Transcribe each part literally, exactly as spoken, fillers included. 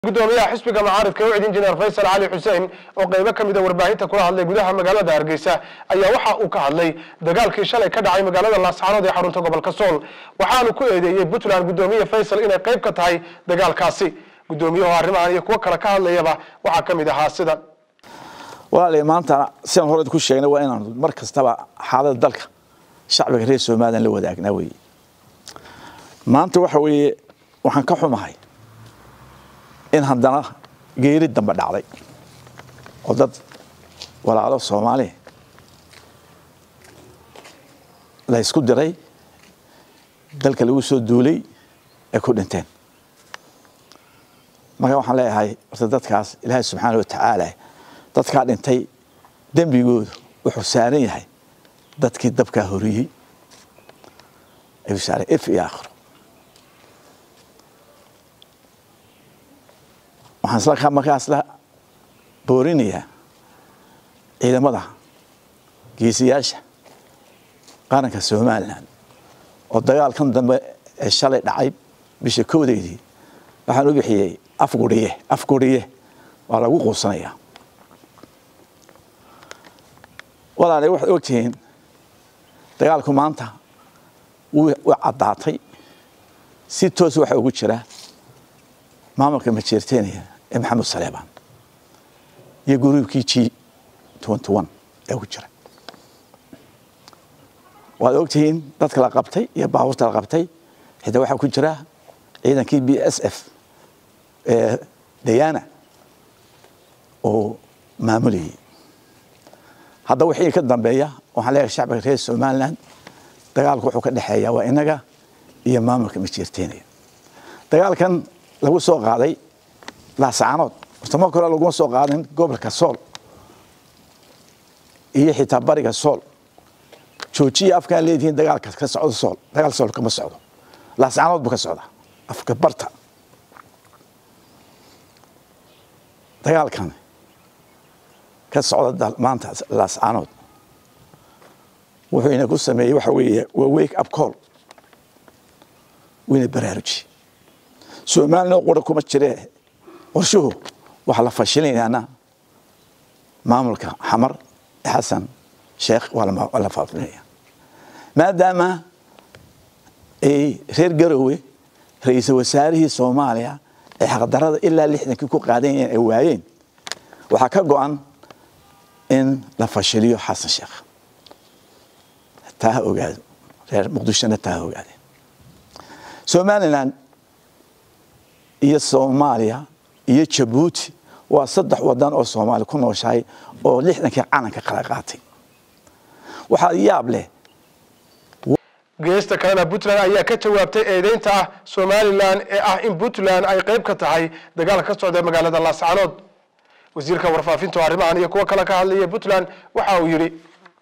gudoomiyaha xisbiga mucaaradka u injineer Faysal Ali Xuseen oo qayb ka mid ah warbaahinta kula hadlay gudaha magaalada Hargeysa ayaa waxa uu ka hadlay dagaalkii shalay ka dhacay magaalada Laascaanood ee xarunta gobolka Sool waxaanu ku eedeeyay Puntland gudoomiyaha Faysal inay qayb ka tahay dagaalkaasi gudoomiyaha arrimahan iyo kuwa kale ka hadlayaba waxa kamid ahaa sida walaal maanta sidaan hore ku sheegnay waa inaan mar kastaba xaaladda dalka shacbiga reer Soomaaliland la wadaagnaa way maanta waxa weeye waxaan ka xumahay in haddana geeri dambe dhacday oo dad walaalo Soomaali la isku diray dalka lagu soo duulay ee ku dhinteen marka waxaan leeyahay dadkaas Ilaahay subxaanahu wa ta'aala dadka dhintay dambigoodu wuxuu saaran yahay dadkii dabka horiyay ay saaran if iyo aakhir waxaan isla markaas la boorinaya ciidamada geesiyaasha qaranka Soomaaliland oo dagaalkan dambe ee shalay dhacay bisha koodeedii waxaan u bixiyay afguriye afguriye waa lagu qoosanayaa walaal wax ogtiin dagaalku maanta wuu cadaatay si toos waxa ugu jira maamulka majeerteenaya ee Maxamed Saleebaan iyo gruubkii G twenty one ee ugu jira waa ogtiin dadka la qabtay iyo baabuurta la qabtay hada waxa ku jira ciidankii B S F ee Diana oo maamuliyay hadda wixii ka dambeeya waxaan leeyahay shacbiga reer Soomaaliland dagaalku wuxuu ka dhaxeeyaa waa inaga iyo maamulka majeerteenaya dagaalkan lagu soo qaaday Laascaanood tamo kale lagu soo qaadin gobolka Sool iyo xitaa bariga Sool joojiye afka leediin dagaalka ka socdo Sool dagaal Sool kama socdo Laascaanood buu ka socdaa afka barta dagaalkan ka socda maanta Laascaanood wuxuu inagu sameeyay waxa weeye wake up call wina baraaruji Soomaaliland qora kuma jiree warshuhu waxa la fashilayna maamulka Xamar Xasan Sheekh wala wala faafnaya maadaama ay reer Garowe ra'iisul wasaarihii Soomaaliya ee xaqdarada ilaa lixdan ku qaadeen ay waayeen waxa ka go'an in la fashiliyo Xasan Sheekh taa ogaado reer Muqdisho taa ogaado Soomaaliland iyo Soomaaliya iyo Djibouti waa saddex wadan oo Soomaali ku nooshahay oo lixdankii calanka kala qaatay waxa yaab leh geesta kalena Puntland ayaa ka jawaabtay eedeynta ah Somaliland ee ah in Puntland ay qayb ka tahay dagaalka ka socda magaalada Laascaanood wasiirka warfaafinta arrimahan iyo kuwa kale ka hadlaya Puntland waxa uu yiri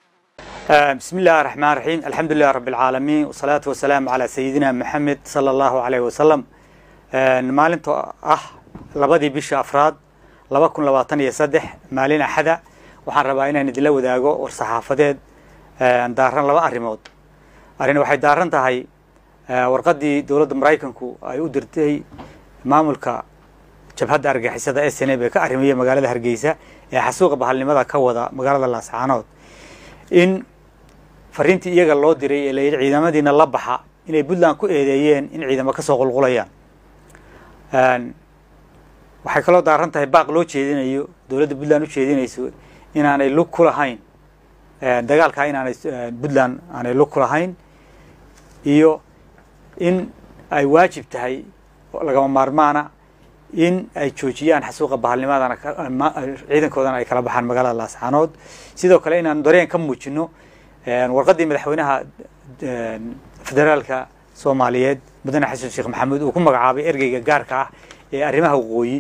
بسم الله الرحمن الرحيم الحمد لله رب العالمين والصلاة والسلام على سيدنا محمد صلى الله عليه وسلم maalinta ah labadii bisha afraad laba kun labaatan iyo saddex maalin axada waxaan rabaa inaan idila wadaago war saxaafadeed daaran laba arrimood arrin waxay daaran tahay warqadii dawladda Mareykanku ay u dirtay maamulka jabhadda argagixisada S N A ee ka arrimiyay magaalada Hargeysa ee xasuuqa bahalnimada ka wada magaalada Laascaanood in fariintii iyaga loo diray ee leeyahay ciidamadiina la baxa inay Puntland ku eedeeyeen in ciidamo ka soo qulqulayaan aan waxay kaloo daaran tahay baaq loo jeedinayo dawladda Puntland u jeedinayso inaanay lug ku lahayn dagaalka inaanay Puntland aanay lug ku lahayn iyo in ay waajib tahay laga maarmaana in ay joojiyaan xasuuqa bahalnimadana ciidankoodana ay kala baxaan magaalada Laascaanood sidoo kale inaan dareen ka muujino warqadii madaxweynaha federaalka Soomaaliyeed mudane Xasan Sheekh Maxamuud uu ku magacaabay ergeyga gaarka ah ee arrimaha waqooyi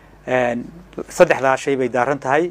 saddexda shay bay daaran tahay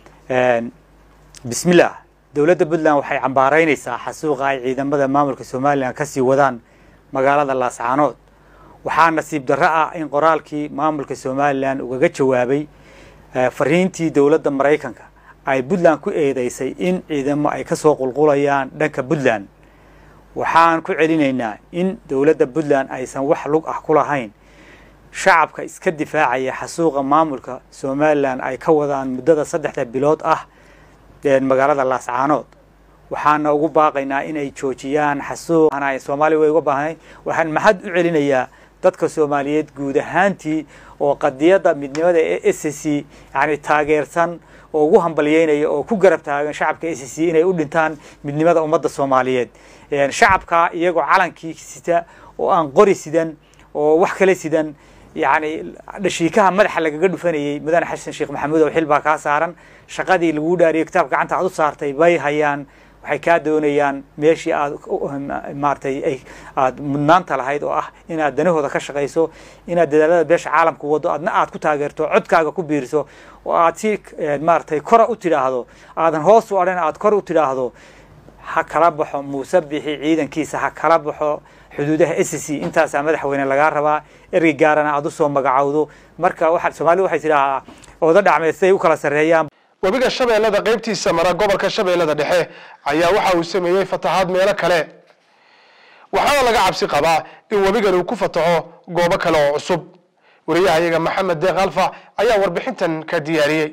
bismillaah dawladda Puntland waxay cambaaraynaysaa xasuuqa ay ciidamada maamulka Soomaaliland ka sii wadaan magaalada Laascaanood waxaa nasiib darro ah in qoraalkii maamulka Soomaaliland uga jawaabay fariintii dawladda Mareykanka ay Puntland ku eedeysay in ciidamo ay ka soo qulqulayaan dhanka Puntland waxaan ku celinaynaa in dawladda Puntland aysan wax lug ah ku lahayn shacabka iska difaacaya xasuuqa maamulka Somaliland ay ka wadaan muddada saddexda bilood ah magaalada Laascaanood waxaan ugu baaqaynaa inay joojiyaan xasuuq aan Soomaali way uga baahnay waxaan maxad u celinayaa dadka Soomaaliyeed guud ahaantii oo qadiyada midnimada ee S C yani taageersan oo ugu hambalyeynaya oo ku garab taagan shacabka S C inay u dhintaan midnimada ummadda Soomaaliyeed ee shacabka iyagoo calankii sita oo aan qori sidan oo wax kale sidan yani dhashiikaha madaxa lagaga dhufanayay mudane xasan sheekh maxamuud oo xilba ka saaran shaqadii lagu dhaariyay kitaab gacanta aad u saartay bay hayaan waxay ka doonayaan meeshii aad maartay ay aad mudnaanta lahayd oo ah inaad danahooda ka shaqeyso inaad dadaalada beesha caalamku wado aadna aad ku taageerto codkaaga ku biirso oo aad si maartay kor u tiraahdo aadan hoos u aran aad kor u tiraahdo ha kala baxo Muuse Bixi ciidankiisa ha kala baxo xuduudaha S C intaas madaxweyne laga rabaa erey gaarana aad u soo magacawdo marka waxa Soomaaliya waxay tiraahdaa oo dhacmeysay u kala sareeyaan wabiga Shabeellada qaybtiisa mara gobolka Shabeellada dhexe ayaa waxa uu sameeyay fatahaad meelo kale waxa laga cabsi qabaa in wabigan uu ku fataho goobo kale oo cusub wariyahayaga Maxamed Deeq Alfa ayaa warbixintan ka diyaariyay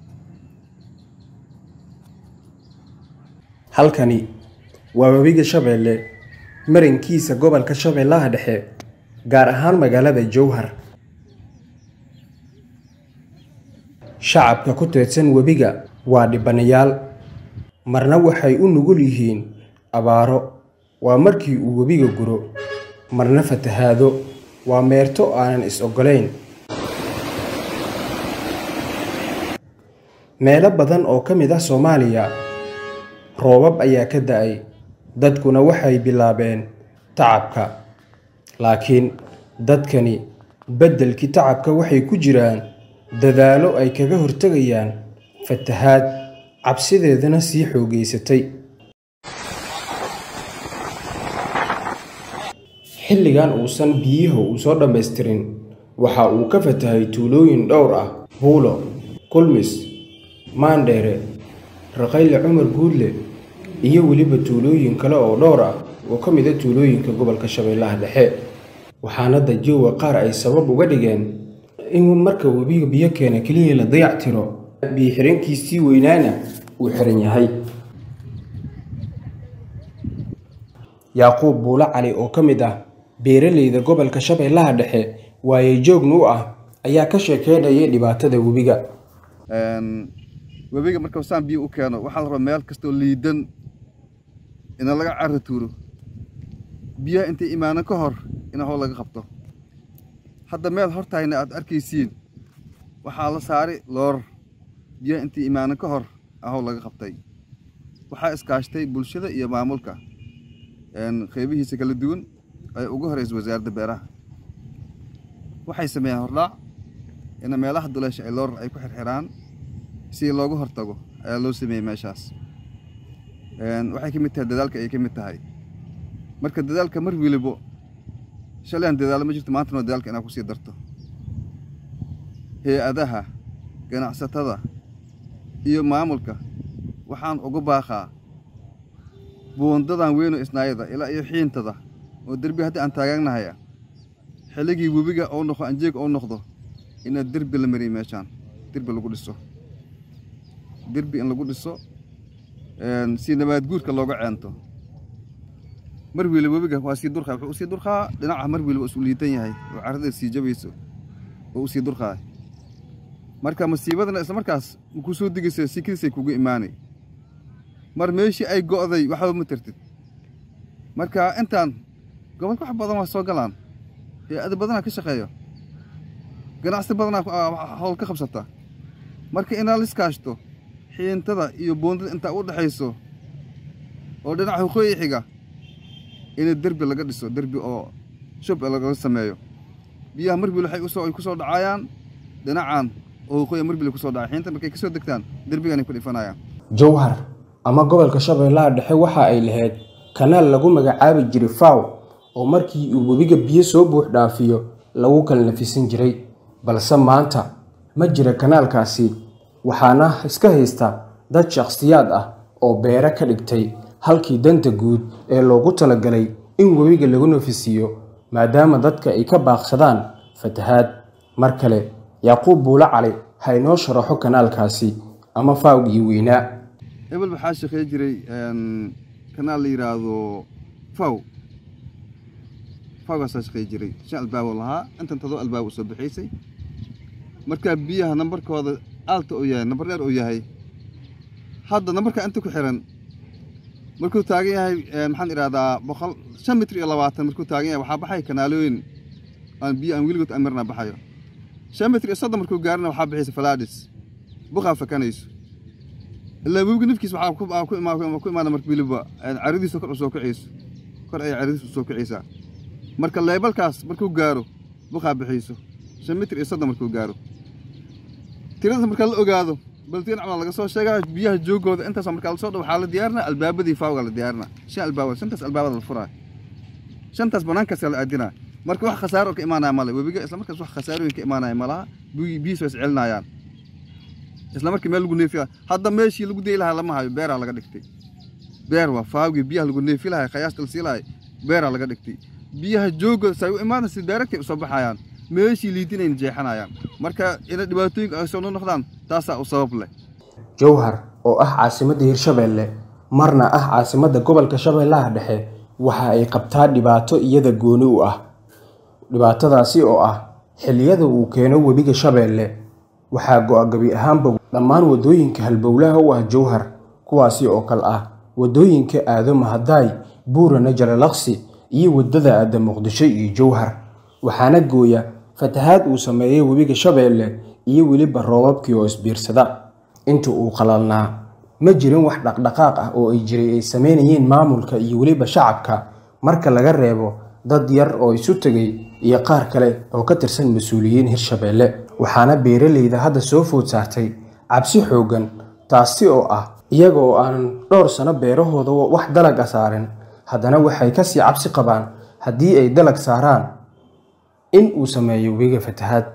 halkani waa wabiga Shabeelle marinkiisa gobolka Shabeellaha dhexe gaar ahaan magaalada Jowhar shacabka ku teedsan wabiga waa dhibanayaal marna waxay u nugul yihiin abaaro waa markii uu wabiga guro marna fatahaado waa meerto aanan is ogolayn meelo badan oo ka mid ah Soomaaliya roobab ayaa ka da'ay dadkuna waxay bilaabeen tacabka laakiin dadkani beddelkii tacabka waxay ku jiraan dadaalo ay kaga hortagayaan fatahaad cabsideedana sii xoogeysatay xilligan uusan biyaha uu soo dhameystirin waxa uu ka fatahay tuulooyin dhowr ah Buulo Kulmis Maandheere Raqayle Cumar Guudle iyo waliba tuulooyin kale oo dhowr ah oo ka mid ah tuulooyinka gobolka Shabeellaha dhexe waxaana dajiwa qaar ay sabab uga dhigeen in marka wabiga biyo keena kaliya la dayactiro biyo xirankiisii weynaana uu xiran yahay Yaaqoob Buula Cali oo ka mid ah beeraleyda gobolka Shabeellaha dhexe waayay joognu ah ayaa ka sheekeynaya dhibaatada wabiga een wabiga marka saan biyo u keeno waxa la rabaa meel kasto liidan in laga caratuuro biyaha inta iimaana ka hor in hoo laga qabto hadda meel hortayna aad arkaysiin waxa la saaray loor biyaha inta iimaana ka hor hoo laga qabtay waxa iskaashtay bulshada iyo maamulka een qeybihiisa kala duwan ay ugu horeeyay wasaaradda beeraha waxay sameeyeen hordhac in meelaha duleesha ay loor ay ku xirxiraan si loogu hortago ayaa loo sameeyay meeshaas een waxay ka mid tahay dadaalka ay ka mid tahay marka dadaalka mar waliba shalaan dadaal ma jirto maanta dadaalka inaa ku sii darto hay'adaha ganacsatada iyo maamulka waxaan ugu baaqaa buundadan weyn oo isnaayada ilaa iyo xiintada oo darbi hadda aan taaganahay xilligii wabiga oo noqo anjeeg oo noqdo in darbi la mariyo meeshan darbi lagu dhiso darbi in lagu dhiso een si nabaad guurka looga ceento mar waliba wabiga waa si durqa wuxuu si durqa dhinaca mar waliba uu liitan yahay oo carrada si jabayso oo si durqa marka masiibadana isla markaas ku soo digisay si kiisay kugu iimaanay mar meeshii ay go'day waxa ma tirtid marka intaan gobolka wax badan waa soo galaan hay'ad badan ka shaqeeyo ganacsi badan hawl ka qabsata marka in la iskaashto xiintada iyo boondada inta u dhaxayso oo dhinaca waqooyi xiga in darbi laga dhiso darbi oo shub laga sameeyo biyaha marbi waxay u soo ay ku soo dhacayaan dhinacan oo waqooyi marbi ku soo dhacay xiinta markay ka soo degtaan darbigan ay ku dhifanayaan Jowhar ama gobolka Shabeellaha dhexe waxa ay lahayd kanaal lagu magacaabi jiray Faaw oo markii uu wabiga biyo soo buux dhaafiyo lagu kala nafisan jiray balse maanta ma jira kanaalkaasi waxaana iska haysta dad shakhsiyaad ah oo beera ka dhigtay halkii danta guud ee loogu talagalay in wabiga lagu nafisiyo maadaama dadka ay ka baaqsadaan fatahaad. Mar kale Yaquub Buula Cali ha inoo sharaxo kanaalkaasi ama faawgii weynaa. hebel waxaa shaqeey jiray kanaal la yiraahdo faw fawgaas shaqeey jiray shan albaab lahaa intan tado albaab soo bixisay marka biyaha nambarkooda alta oo yahay nambar dheer oo yahay hadda nambarka inta ku xiran markuu taagan yahay maxaan iraahdaa boqol shan mitir iyo labaatan markuu taagan yahay waxa baxay kanaalooyin aan biyo aan wiligood amarna baxayo shan mitir iyo soddon markuu gaarna waxa bixisay falaadis buqa fakanayso ilaa webiga nafkiisa waxa ku ku imaan ku imaan markii biliba caridiisa kor u soo kiciiso kor ay caridiisa soo kiciisa marka leebalkaas markuu gaaro buqa bixiso shan mitir iyo soddon markuu gaaro tirada marka la ogaado baltiin camal laga soo sheegay biyaha joogooda intaas marka la soo dhaw xaalad diyaarna albaabadii faawga la diyaarna shan albaab shantaas albaabada la furaa shantaas banaanka sala adina marka wax khasaaro ka imaanaya male webiga isla markaas wax khasaarooyin ka imaanaya malaha biyo soo celinayaan isla markii meel lagu neefiyo hadda meeshii lagu deey lahaa lama hayo beera laga dhigtay beer waa faawgi biyaha lagu neefi lahaa qiyaasta la siilaay beera laga dhigtay biyaha joogo say u imaanaysa directly u soo baxayaan meeshii liidinayn jeexanayaan marka ina dhibaatooyinka ay soo noqdaan taasa u sabab leh. Jowhar oo ah caasimadda Hirshabeelle marna ah caasimadda gobolka Shabeellaha Dhexe waxa ay qabtaa dhibaato iyada gooni u ah. Dhibaatadaasi oo ah xilliyada uu keeno webiga Shabeelle waxaa go'agabi ahaanba dhammaan wadooyinka halbowlaha u ah Jowhar kuwaasi oo kale ah wadooyinka aado Mahadaay, Buurana, Jalalaqsi iyo wadada aada Muqdisho iyo Jowhar waxaana gooya fatahaad uu sameeyay webiga Shabeelle iyo weliba roobabkii oo isbiirsada. Inta uu qalalnaa ma jirin wax dhaqdhaqaaq ah oo ay jiray ay sameynayeen maamulka iyo weliba shacabka marka laga reebo dad yar oo isu tagay iyo qaar kale oo ka tirsan mas'uuliyiin Hirshabeelle. waxaana beeraleyda hadda soo food saartay cabsi xoogan taasi oo ah iyaga oo aan dhowr sano beerahooda wax dalag ah saarin haddana waxay ka sii cabsi qabaan haddii ay dalag saaraan in uu sameeyo webiga fatahaad.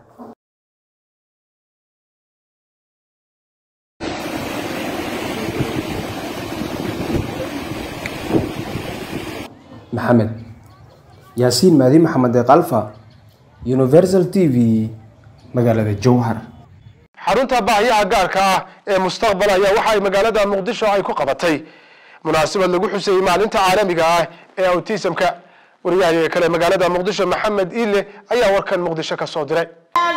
maxamed yaasiin maadi maxamed qalfa Universal T V magaalada Jowhar. xarunta baahiyaha gaarka ah ee mustaqbal ayaa waxa ay magaalada Muqdisho ay ku qabatay munaasabad lagu xusay maalinta caalamiga ah ee autism-ka. wariyaha kale magaalada Muqdisho Maxamed Ile ayaa warkan Muqdisho ka soo diray.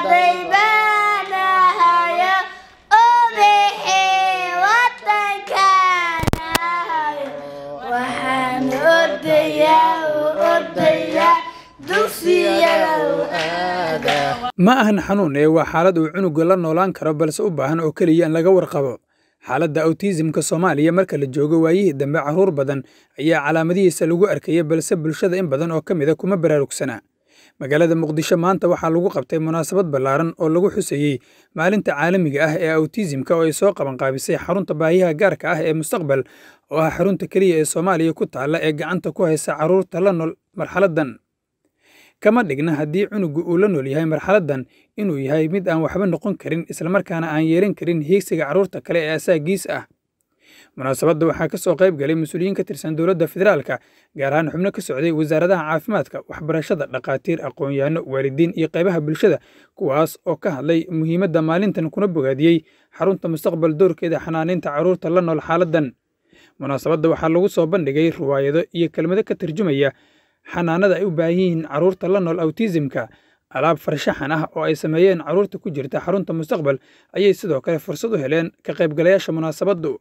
ma ahan xanuun ee waa xaalad uu cunuga la noolaan karo balse u baahan oo kaliya in laga warqabo. xaaladda autism-ka Soomaaliya marka la joogo waayihii dambe caruur badan ayaa calaamadihiisa lagu arkayay balse bulshada in badan oo ka mid ah kuma baraarugsana. magaalada Muqdisho maanta waxaa lagu qabtay munaasabad ballaaran oo lagu xusayay maalinta caalamiga ah ee autism-ka oo ay soo qaban qaabisay xarunta baahiyaha gaarka ah ee mustaqbal oo ah xarunta kaliya ee Soomaaliya ku taala ee gacanta ku haysa caruurta la nool marxaladan. kama dhigna haddii cunugu uu la nool yahay marxaladan inuu yahay mid aan waxba noqon karin isla markaana aan yeelan karin heegsiga caruurta kale ee asaagiis ah. munaasabadda waxaa ka soo qayb galay mas'uuliyiin ka tirsan dowladda federaalka gaar ahaan xubno ka socday wasaaradaha caafimaadka, waxbarashada, dhaqaatiir, aqoon-yahano, waalidiin iyo qaybaha bulshada kuwaas oo ka hadlay muhiimadda maalintan kuna bogaadiyey xarunta mustaqbal doorkeeda xanaaneynta caruurta la nool xaaladan. munaasabadda waxaa lagu soo bandhigay riwaayado iyo kelmado ka tarjumaya xanaanada ay u baahan yihiin caruurta la nool autism-ka. alaab farshaxan ah oo ay sameeyeen caruurta ku jirta xarunta mustaqbal ayay sidoo kale fursad u heleen ka qaybgalayaasha munaasabaddu.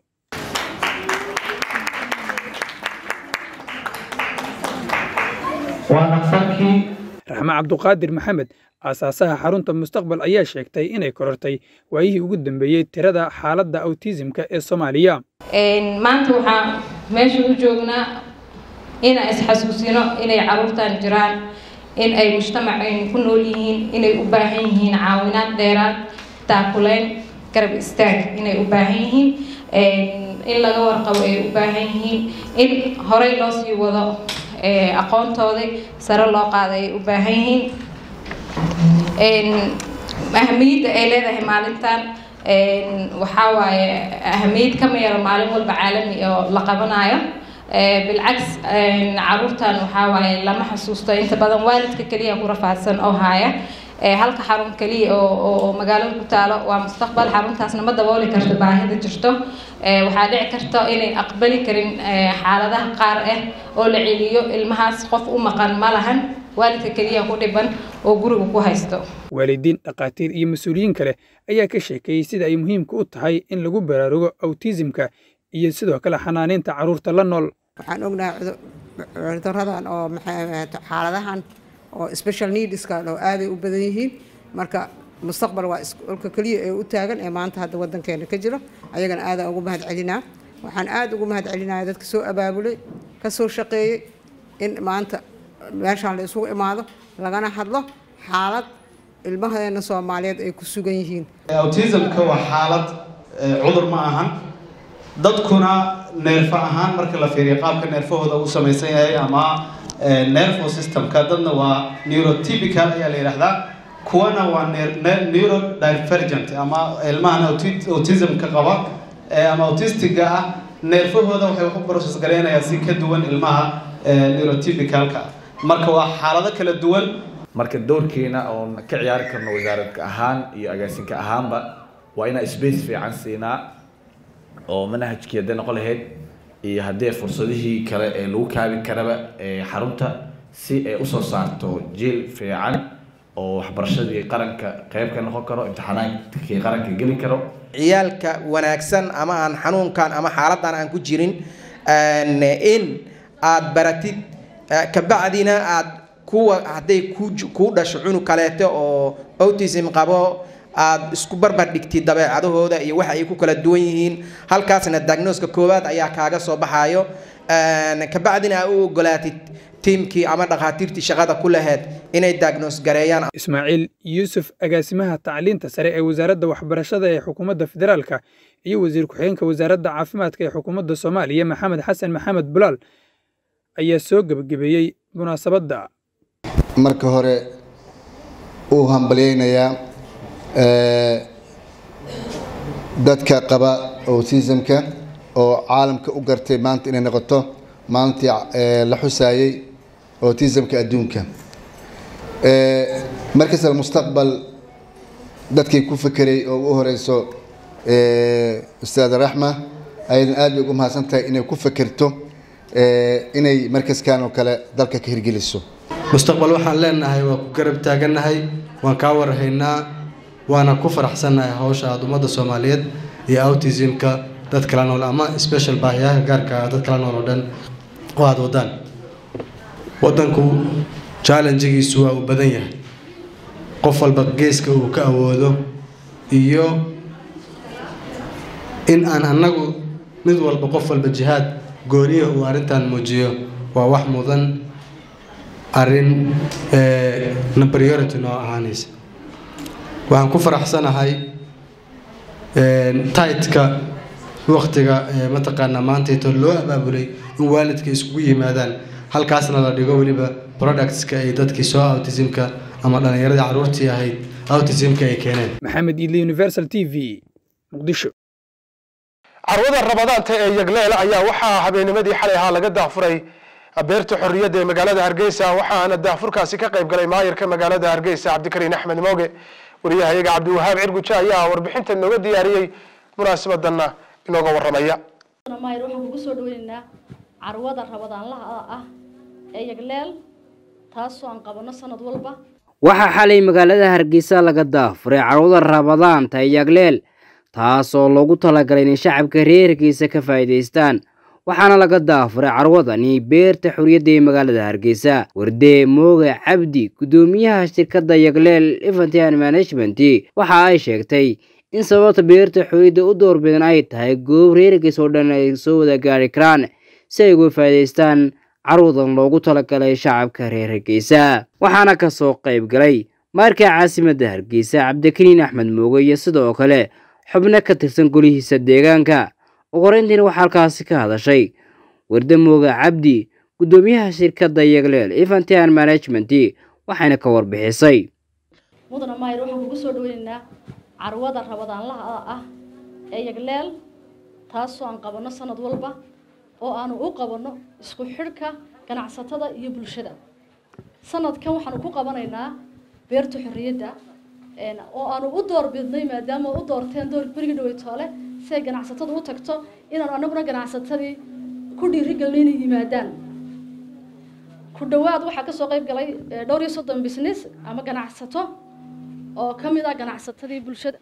raxma cabduqaadir maxamed aasaasaha xarunta mustaqbal ayaa sheegtay inay korortay waayihii ugu dambeeyey tirada xaaladda autism-ka ee Soomaaliya. maanta waxaan meesha u joognaa inaan isxasuusino inay caruurtan jiraan, in ay mujtamaceen ku nool yihiin, inay u baahan yihiin caawinaad dheeraad, taakuleen, garab istaag inay u baahan yihiin, in laga warqabo ay u baahan yihiin, in horey loo sii wado aqoontooda sare loo qaaday ay u baahan yihiin. ahamiyadda ay leedahay maalintan waxaa waaye ahamiyad kama yaro maalin walba caalami oo la qabanayo. بالعكس caruurtan waxaa waaye lama xasuusto inta badan waalidka kaliya ku rafaadsan oo haya halka xarun kaliya oo magaalada ku taalo waa mustaqbal xaruntaasna ma dabooli karto baahida jirto waxaa dhici karta inay aqbali karin xaaladaha qaar ah oo la celiyo ilmahaas qof u maqan ma lahan waalidka kaliya ku dhiban oo guriga ku haysto waalidiin dhaqaatiir iyo mas'uuliyiin kale ayaa ka sheekeeyay sida ay muhiimka u tahay in lagu baraarugo autismka iyo sidoo kale xanaaneynta carruurta la nool waxaan ognahay cudurradan oo xaaladahan oo special needska oo aad ay u badan yihiin marka mustaqbal waa iskuulka kaliya ee u taagan ee maanta hadda wadankeena ka jiro ayagana aad ugu mahad celinaa waxaan aad ugu mahad celinayaa dadka soo abaabulay ka soo shaqeeyay in maanta meeshaan la isugu imaado lagana hadlo xaalad ilmaheena Soomaaliyeed ay ku sugan yihiin autismka waa xaalad cudur ma ahan dadkuna neerfa ahaan marka la fiiriyo qaabka neerfahooda uu samaysan yahay ama nervous systemka dadna waa neurotypical ayaa la yiraahdaa kuwana waa neurodivergent ama ilmahan autismka qaba ama autistiga ah neerfahooda waxay wax u process gareynayaan si ka duwan ilmaha neurotypicalka marka waa xaalado kala duwan marka doorkeena oo ka ciyaari karno wasaaradka ahaan iyo agaasinka ahaanba waa inaan space fiican siinaa oo manhajkeeda noqon lahayd iyo haddii fursadihii kale ee lagu kaabi karaba ee xarunta si ay u soo saarto jiil fiican oo waxbarashadii qaranka qayb ka noqon karo imtixaanaadkii qaranka geli karo ciyaalka wanaagsan ama aan xanuunkan ama xaaladan aan ku jirin in aad baratid ka bacdina aad kuwa hadday ku dhasho cunug kaleeto oo autism qabo aad isku barbar dhigtid dabeecadahooda iyo waxa ay ku kala duwan yihiin halkaasna diagnoska koowaad ayaa kaaga soo baxayo ka bacdina aad u ogolaatid tiimkii ama dhaqaatiirtii shaqada ku lahayd inay diagnose gareeyaan Ismaaciil Yuusuf agaasimaha tacliinta sare ee wasaaradda waxbarashada ee xukuumadda federaalka iyo wasiir ku-xigeenka wasaaradda caafimaadka ee xukuumadda Soomaaliya Maxamed Xasan Maxamed Bulaal ayaa soo gabagabeeyay munaasabadda marka hore uu hambalyeynaya dadka qaba autismka oo caalamka u gartay maanta inay noqoto maalintii la xusaayay autismka adduunka markaas mustaqbal dadkii ku fikiray oo u horeyso ustaad Raxma ayaan aad ugu mahadsantahay inay ku fikirto inay markaskan oo kale dalka ka hirgeliso mustaqbal waxaan leenahay waa ku garab taaganahay waan ka warhaynaa waana ku faraxsanahay hawsha aad ummadda Soomaaliyeed iyo autismka dad kala nool ama special baahiyaha gaarka ah dad kala nool oo dhan oo aad wadaan wadanku challenge-giisu waa u badan yahay qof walba geeska uu ka awoodo iyo in aan anagu mid walba qof walba jihaad gooriyo uu arrintan muujiyo waa wax mudan arrin ee priority noo ahaanaysa waxaan ku faraxsanahay tightka waqtiga mataqaanaa maanta inta loo abaabulay in waalidka iskugu yimaadaan halkaasna la dhigo weliba productska ay dadkii soo autismka ama dhalinyarada carruurtii ahayd autismka ay keeneen Maxamed Idli Universal T V Muqdisho carwada rabadaanta ee Yagleel ayaa waxaa habeennimadii xalay ahaa laga daafuray beerta xorriyadda ee magaalada Hargeysa waxaana daafurkaasi ka qayb galay maayirka magaalada Hargeysa Cabdikariin Axmed Mooge wariyahayaga Cabdiwahaab Cirguja ayaa warbixinta nooga diyaariyay munaasabadana inooga waramaya maayir waxaan kugu soo dhaweynaynaa carwada rabadaanlaha ah ee Yagleel taasoo aan qabano sanad walba waxaa xalay magaalada Hargeysa laga daafuray carwada rabadaanta ee Yagleel taasoo loogu talagalay in shacabka reer Hargeysa ka faa'iideystaan waxaana laga daafuray carwadani beerta xorriyadda ee magaalada Hargeysa Warde Mooge Cabdi gudoomiyaha shirkadda Yagleel Event and Management waxa ay sheegtay in sababta beerta xorriyadda u doorbidan ay tahay goob reer Hargeysa oo dhan ay soo wada gaari karaan si ay uga faa'iideystaan carwadan loogu talagalay shacabka reer Hargeysa waxaana ka soo qayb galay maarka caasimadda Hargeysa Cabdikariin Axmed Mooge iyo sidoo kale xubno ka tirsan golihiisa deegaanka ugu horeyntiina waxaa halkaasi ka hadashay Warde Mooge Cabdi gudoomiyaha shirkadda Yagleel Event and Management waxayna ka warbixisay mudana maayir waxaan kugu soo dhaweynaynaa carwada rabadaanlaha ah ee Yagleel taasoo aan qabano sanad walba oo aanu u qabano isku xidhka ganacsatada iyo bulshada sanadkan waxaan ku qabanaynaa beerta xorriyadda oo aanu u doorbidnay maadaama u doorteen door berigi dhaweytoole si ay ganacsatada u tagto inaanu annaguna ganacsatadii ku dhiirigelino inay yimaadaan ku dhawaad waxaa kasoo qayb galay dhowr iyo soddon business ama ganacsato oo ka mid ah ganacsatadii bulshada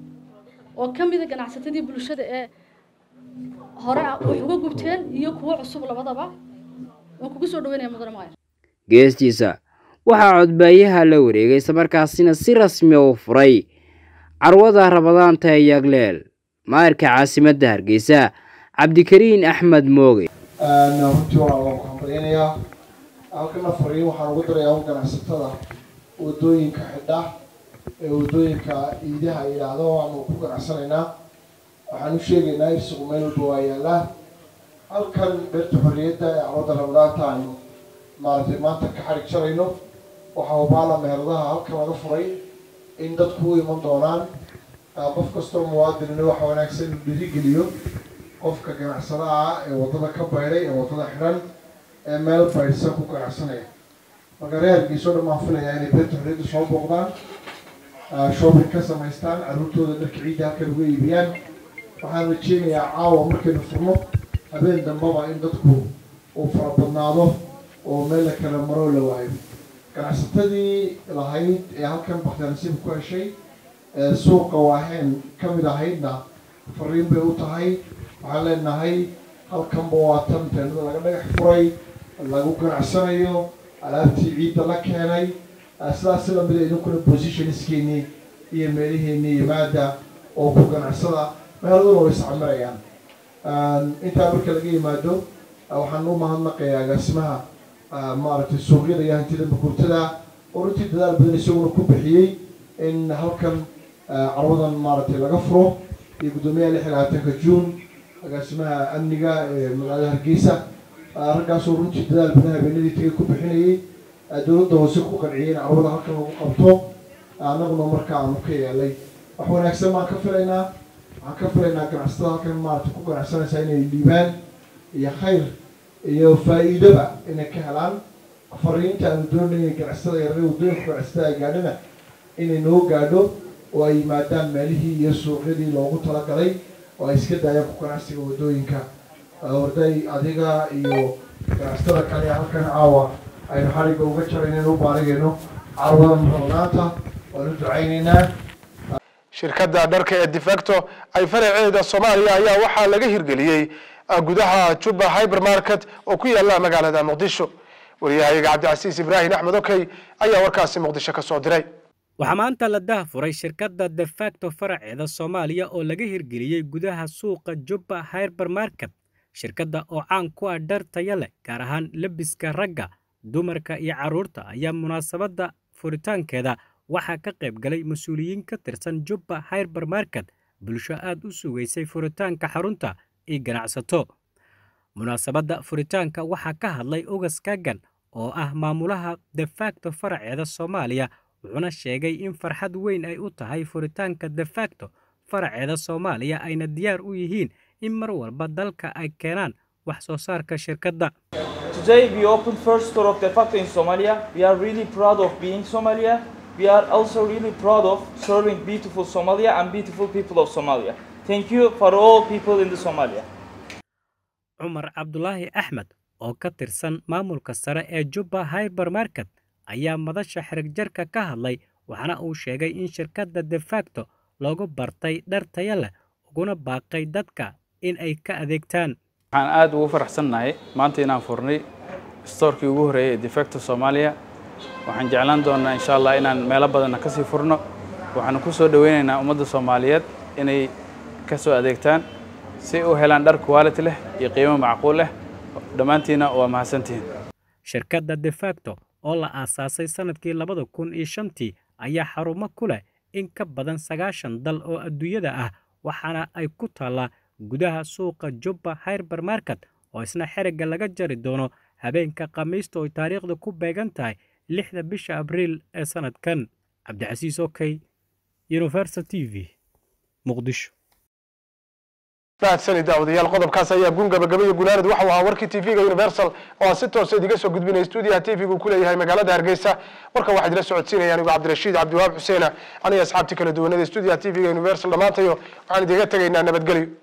oo ka mid ah ganacsatadii bulshada ee hore wax uga gubteen iyo kuwo cusub labadaba waan kugu soo dhaweynaya mudane maayir geestiisa waxaa codbaayaha la wareegay islamarkaasina si rasmi u furay carwada rabadaanta ee yagleel maayirka caasimadda hargeysa cabdikariin axmed mooge runtii waan ku hambaleynayaa halkana fariin waxaan ugu darayaa ganacsatada wadooyinka xidha ee wadooyinka iidaha yidhaahdo waanu ku ganacsanaynaa waxaan u sheegaynaa irsigu meel walba waa yaallaa halkan beerta xorriyadda ee carwada rabadaanta aynu maaragtay maanta ka xarig jarayno waxaa hubaala meheradaha halkan laga furay in dadku u iman doonaan qof kastoo muwaadinina waxa wanaagsan inuu dhiirigeliyo qofka ganacsadaha ah ee waddada ka baydhay ee waddada xidhan ee meel baydhsan ku ganacsanaya marka reer Hargeysa oo dhammaan filayaa inay beerta xorriyadda soo booqdaan shopping ka samaystaan carruurtooda dharka ciidda halkan uga iibiyaan waxaan rajeynayaa caawa markaynu furno habeen dambaba in dadku uu fara badnaado oo meel la kala maro la waayo ganacsatadii lahayd ee halkan baxtanasiib ku heshay suuqa waaheen ka mid ahaydna fariin bay u tahay waxaan leenahay halkanba waa tan teendada laga dhagax furay lagu ganacsanayo alaabtii ciidda la keenay sidaas la mid ah idinkuna positioniskeennii iyo meeliheenii yimaada oo ku ganacsada meeladuna way iscamirayaan intaa marka laga yimaado waxaan u mahadnaqayaa agaasimaha maaragtay suuqyada iyo hantida maguurtada oo runtii dadaal badan isaguna ku bixiyey in halkan carwadan maaragtay laga furo iyo guddoomiyaha lix iyo labaatanka juun agaasimaha amniga ee magaalada hargeysa raggaasoo runtii dadaal badan habeenadii tagay ku bixinayay dowladda hoose ku qanciyay in carwada halkan lagu qabto annaguna marka aanu ka yeelay wax wanaagsan baan ka filaynaa waxaan ka filaynaa ganacsatada halkan maaragtay ku ganacsanaysaa inay dhiibaan iyo khayr iyo faa'iidaba inay ka helaan fariinta aanu doonayay ganacsatada yaryar wadooyinka ganacsatada ay gaadhana inay noo gaadho oo ay yimaadaan meelihii iyo suuqyadii loogu talagalay oo ay iska daayaan ku ganacsiga wadooyinka warday adiga iyo ganacsatada kale halkan caawa aynu xarigga uga jarayno u baarigayno carwada rabadaanta waanu ducaynaynaa shirkadda dharka ee defacto ay faraceeda Soomaaliya ayaa waxaa laga hirgeliyay gudaha Juba Hypermarket oo ku yaala magaalada Muqdisho wariyahayaga Cabdicasiis Ibraahim Axmed Okey ayaa warkaasi Muqdisho ka soo diray waxaa maanta la daahfuray shirkadda defacto faraceeda Soomaaliya oo laga hirgeliyay gudaha suuqa Juba Hypermarket shirkadda oo caan ku ah dhar tayo leh gaar ahaan labiska ragga dumarka iyo carruurta ayaa munaasabadda furitaankeeda waxaa ka qayb galay mas'uuliyiin ka tirsan Juba Hypermarket bulsho aad u sugaysay furitaanka xarunta iyo ganacsato munaasabadda furitaanka waxaa ka hadlay Ogas Kagan oo ah maamulaha defacto faraceeda Soomaaliya wuxuuna sheegay in farxad weyn ay u tahay furitaanka defacto faraceeda Soomaaliya ayna diyaar u yihiin in mar walba dalka ay keenaan wax soo saarka shirkadda. Today we opened first store of defacto in Somalia. We are really proud of being Somalia. We are also really proud of serving beautiful Somalia and beautiful people of Somalia. Thank you for all people in the Somalia. Umar Abdullahi Ahmed oo ka tirsan maamulka sare ee Juba Hypermarket ayaa madasha xirag jarka ka hadlay waxaana uu sheegay in shirkadda defacto loogu bartay dhar tayo leh uguna baaqay dadka in ay ka adeegtaan. waxaan aad ugu faraxsanahay maanta inaan furnay stoorkii ugu horeeyay defacto Soomaaliya waxaan jeclaan doonaa insha Allah inaan meelo badan ka sii furno waxaan ku soo dhaweynaynaa ummadda Soomaaliyeed inay ka soo adeegtaan si u helaan dhar quality leh iyo qiimo macquul ah dhamaantiina waa mahadsantihiin. shirkadda defacto oo la aasaasay sanadkii labada kun iyo shantii ayaa xarumo ku leh in ka badan sagaashan dal oo adduunyada ah waxaana ay ku taallaa gudaha suuqa Juba Hypermarket oo isna xiriga laga jari doono habeenka Khamiista oo taariikhda ku beegan tahay lixda bisha Abriil ee sanadkan. Cabdicasiis Okey, Universal T V, Muqdisho. mahadsanid daawadayaal qodobkaas ayaa gun gabagabaya gunaanad waxa uu ahaa warkii t v-ga universal oo aan si toos idiga soo gudbinay stuudiyaha t v-gu ku leeyahay magaalada hargeysa warka waxaa idila socodsiinaya anigu cabdirashiid cabdiwahaab xuseena aniga asxaabtii kala duwanada stuudiyaha t v-ga universal dhammaantayo waxaan idiga tegaynaa nabadgelyo